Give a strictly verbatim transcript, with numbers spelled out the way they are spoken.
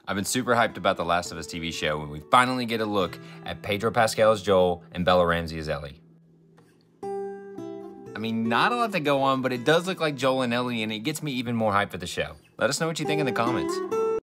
I've been super hyped about The Last of Us T V show when we finally get a look at Pedro Pascal as Joel and Bella Ramsey as Ellie. I mean, not a lot to go on, but it does look like Joel and Ellie, and it gets me even more hyped for the show. Let us know what you think in the comments.